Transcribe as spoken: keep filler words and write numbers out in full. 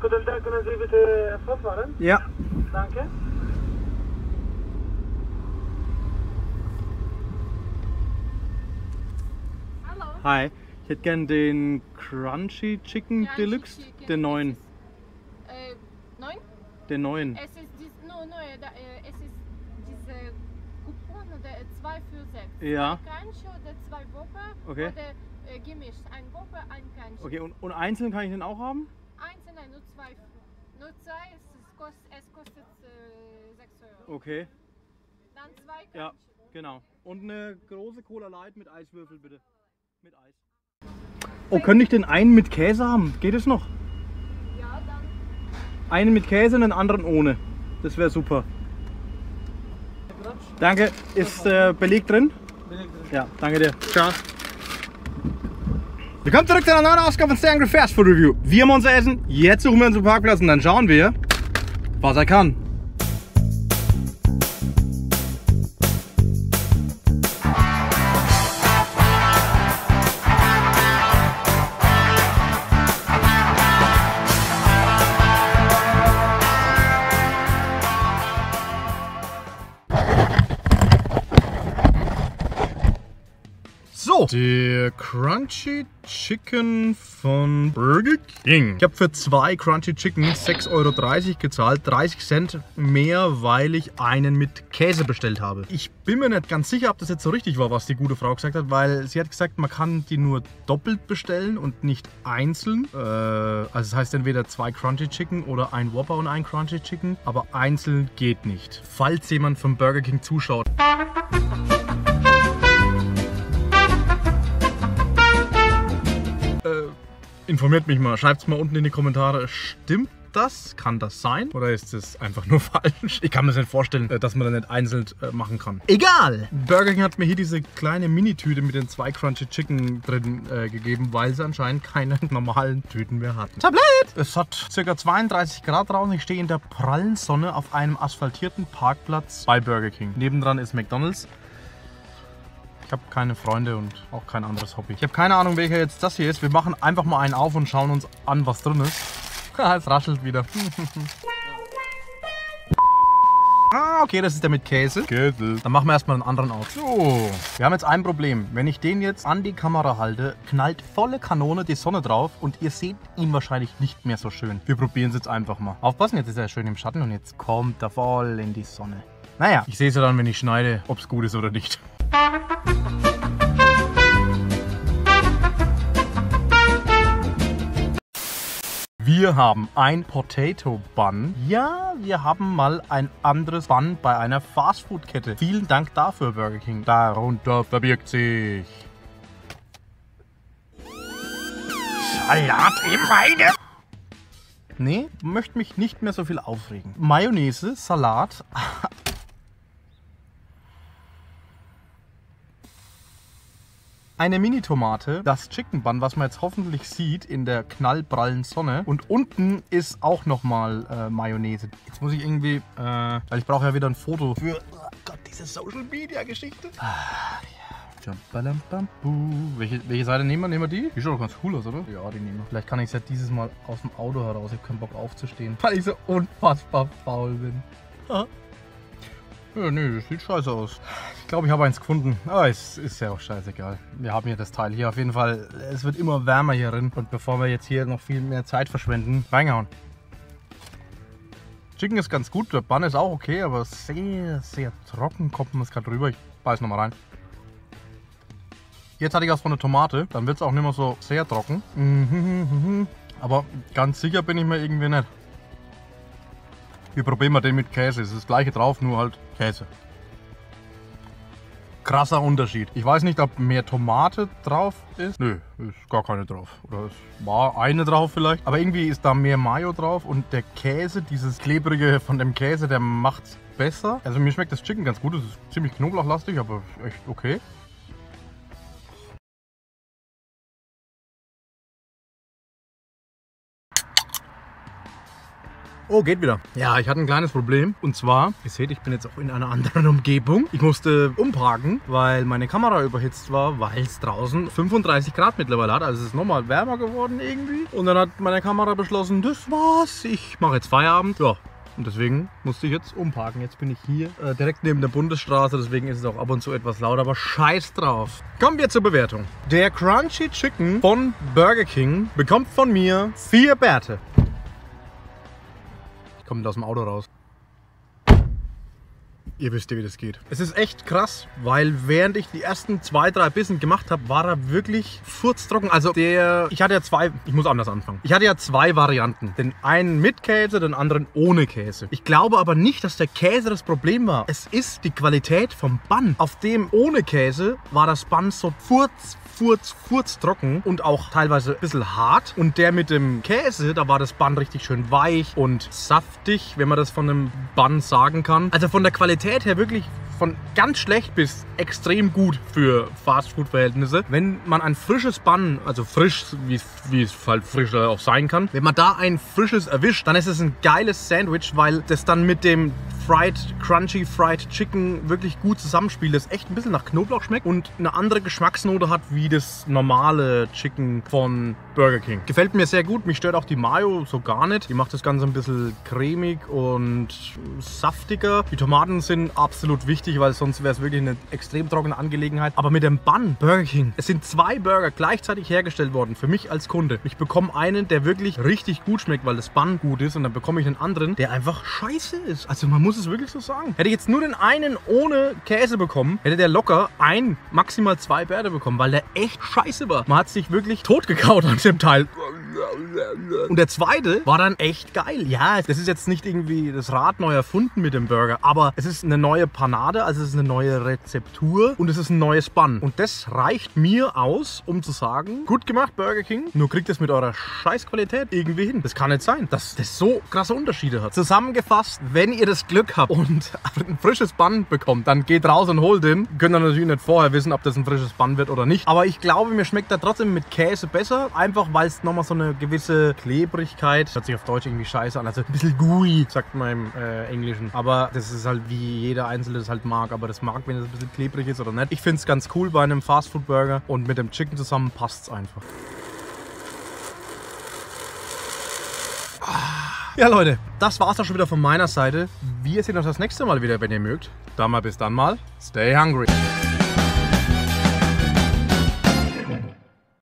Guten Tag, können Sie bitte fortfahren? Ja. Danke. Hallo. Hi. Ich hätte gern den Crunchy Chicken Crunchy Deluxe, Chicken. den neuen. Äh, neun? Den neuen. Es ist dies, no, no, da, äh, es ist diese Coupon oder zwei für sechs. Ja. Zwei Crunchy oder zwei Whopper Okay. oder äh, gemischt. Ein Whopper, ein Crunchy. Okay, und, und einzeln kann ich den auch haben? Einzeln, nein, nur zwei. Nur zwei, es, es kostet, es kostet äh, sechs Euro. Okay. Dann zwei Crunchy. Ja, genau. Und eine große Cola Light mit Eiswürfel bitte. Mit Eis. Oh, könnte ich den einen mit Käse haben? Geht es noch? Ja, dann. Einen mit Käse und den anderen ohne. Das wäre super. Danke. Ist äh, Beleg drin? Beleg drin. Ja, danke dir. Ciao. Willkommen zurück zu einer neuen Ausgabe von Stay Hungry Fast Food Review. Wir haben unser Essen, jetzt suchen wir unseren Parkplatz und dann schauen wir, was er kann. So, der Crunchy Chicken von Burger King. Ich habe für zwei Crunchy Chicken sechs Euro dreißig gezahlt, dreißig Cent mehr, weil ich einen mit Käse bestellt habe. Ich bin mir nicht ganz sicher, ob das jetzt so richtig war, was die gute Frau gesagt hat, weil sie hat gesagt, man kann die nur doppelt bestellen und nicht einzeln. Äh, also das heißt entweder zwei Crunchy Chicken oder ein Whopper und ein Crunchy Chicken, aber einzeln geht nicht. Falls jemand vom Burger King zuschaut. Informiert mich mal, schreibt es mal unten in die Kommentare, stimmt das? Kann das sein? Oder ist es einfach nur falsch? Ich kann mir das nicht vorstellen, dass man das nicht einzeln machen kann. Egal! Burger King hat mir hier diese kleine Mini-Tüte mit den zwei Crunchy Chicken drin äh, gegeben, weil sie anscheinend keine normalen Tüten mehr hatten. Tablet! Es hat ca. zweiunddreißig Grad draußen. Ich stehe in der prallen Sonne auf einem asphaltierten Parkplatz bei Burger King. Nebendran ist McDonald's. Ich habe keine Freunde und auch kein anderes Hobby. Ich habe keine Ahnung, welcher jetzt das hier ist. Wir machen einfach mal einen auf und schauen uns an, was drin ist. Es raschelt wieder. Ah, okay, das ist der mit Käse. Käse. Dann machen wir erstmal einen anderen auf. So, wir haben jetzt ein Problem. Wenn ich den jetzt an die Kamera halte, knallt volle Kanone die Sonne drauf und ihr seht ihn wahrscheinlich nicht mehr so schön. Wir probieren es jetzt einfach mal. Aufpassen, jetzt ist er schön im Schatten und jetzt kommt er voll in die Sonne. Naja, ich sehe es ja dann, wenn ich schneide, ob es gut ist oder nicht. Wir haben ein Potato Bun. Ja, wir haben mal ein anderes Bun bei einer Fastfood-Kette. Vielen Dank dafür, Burger King. Darunter verbirgt sich Salat im Weine. Nee, möchte mich nicht mehr so viel aufregen. Mayonnaise, Salat. Eine Mini-Tomate, das Chicken Bun, was man jetzt hoffentlich sieht in der knallprallen Sonne. Und unten ist auch nochmal äh, Mayonnaise. Jetzt muss ich irgendwie, äh, weil ich brauche ja wieder ein Foto für, oh Gott, diese Social-Media-Geschichte. Ah, ja. Welche, welche Seite nehmen wir? Nehmen wir die? Die schaut doch ganz cool aus, oder? Ja, die nehmen wir. Vielleicht kann ich es ja dieses Mal aus dem Auto heraus. Ich habe keinen Bock aufzustehen, weil ich so unfassbar faul bin. Ah. Ja, nee, das sieht scheiße aus. Ich glaube, ich habe eins gefunden. Aber es ist ja auch scheißegal. Wir haben hier das Teil hier auf jeden Fall. Es wird immer wärmer hier drin. Und bevor wir jetzt hier noch viel mehr Zeit verschwenden, reingehauen. Chicken ist ganz gut, der Bun ist auch okay, aber sehr, sehr trocken kommt man es gerade rüber. Ich beiß nochmal rein. Jetzt hatte ich was von der Tomate, dann wird es auch nicht mehr so sehr trocken. Aber ganz sicher bin ich mir irgendwie nicht. Wir probieren mal den mit Käse. Es ist das gleiche drauf, nur halt Käse. Krasser Unterschied. Ich weiß nicht, ob mehr Tomate drauf ist. Nö, ist gar keine drauf. Oder es war eine drauf vielleicht. Aber irgendwie ist da mehr Mayo drauf und der Käse, dieses klebrige von dem Käse, der macht's besser. Also mir schmeckt das Chicken ganz gut. Es ist ziemlich knoblauchlastig, aber echt okay. Oh, geht wieder. Ja, ich hatte ein kleines Problem. Und zwar, ihr seht, ich bin jetzt auch in einer anderen Umgebung. Ich musste umparken, weil meine Kamera überhitzt war, weil es draußen fünfunddreißig Grad mittlerweile hat. Also es ist nochmal wärmer geworden irgendwie. Und dann hat meine Kamera beschlossen, das war's. Ich mache jetzt Feierabend. Ja. Und deswegen musste ich jetzt umparken. Jetzt bin ich hier äh, direkt neben der Bundesstraße. Deswegen ist es auch ab und zu etwas laut. Aber scheiß drauf. Kommen wir zur Bewertung. Der Crunchy Chicken von Burger King bekommt von mir vier Bärte. Kommt aus dem Auto raus. Ihr wisst ja, wie das geht. Es ist echt krass, weil während ich die ersten zwei, drei Bissen gemacht habe, war er wirklich furztrocken. Also der, ich hatte ja zwei, ich muss anders anfangen. Ich hatte ja zwei Varianten. Den einen mit Käse, den anderen ohne Käse. Ich glaube aber nicht, dass der Käse das Problem war. Es ist die Qualität vom Bun. Auf dem ohne Käse war das Bun so furz, furz, furz trocken und auch teilweise ein bisschen hart. Und der mit dem Käse, da war das Bun richtig schön weich und saftig, wenn man das von einem Bun sagen kann. Also von der Qualität her wirklich von ganz schlecht bis extrem gut für Fastfood-Verhältnisse. Wenn man ein frisches Bun, also frisch, wie es halt frischer auch sein kann, wenn man da ein frisches erwischt, dann ist es ein geiles Sandwich, weil das dann mit dem Fried, Crunchy Fried Chicken wirklich gut zusammenspielt, das echt ein bisschen nach Knoblauch schmeckt und eine andere Geschmacksnote hat wie das normale Chicken von Burger King. Gefällt mir sehr gut, mich stört auch die Mayo so gar nicht. Die macht das Ganze ein bisschen cremig und saftiger. Die Tomaten sind absolut wichtig, weil sonst wäre es wirklich eine extrem trockene Angelegenheit. Aber mit dem Bun, Burger King, es sind zwei Burger gleichzeitig hergestellt worden, für mich als Kunde. Ich bekomme einen, der wirklich richtig gut schmeckt, weil das Bun gut ist und dann bekomme ich einen anderen, der einfach scheiße ist. Also man muss es wirklich so sagen. Hätte ich jetzt nur den einen ohne Käse bekommen, hätte der locker ein, maximal zwei Bärte bekommen, weil der echt scheiße war. Man hat sich wirklich tot gekaut an dem Teil. Und der zweite war dann echt geil. Ja, das ist jetzt nicht irgendwie das Rad neu erfunden mit dem Burger, aber es ist eine neue Panade, also es ist eine neue Rezeptur und es ist ein neues Bun. Und das reicht mir aus, um zu sagen, gut gemacht Burger King, nur kriegt es mit eurer Scheißqualität irgendwie hin. Das kann nicht sein, dass das so krasse Unterschiede hat. Zusammengefasst, wenn ihr das Glück habt und ein frisches Bun bekommt, dann geht raus und holt den. Könnt ihr natürlich nicht vorher wissen, ob das ein frisches Bun wird oder nicht. Aber ich glaube, mir schmeckt er trotzdem mit Käse besser, einfach weil es nochmal so eine gewisse Klebrigkeit, hört sich auf Deutsch irgendwie scheiße an, also ein bisschen gooey, sagt man im äh, Englischen. Aber das ist halt wie jeder Einzelne das halt mag, aber das mag, wenn es ein bisschen klebrig ist oder nicht. Ich finde es ganz cool bei einem Fastfood-Burger und mit dem Chicken zusammen passt es einfach. Ja Leute, das war's auch schon wieder von meiner Seite. Wir sehen uns das nächste Mal wieder, wenn ihr mögt. Dann mal bis dann mal. Stay hungry.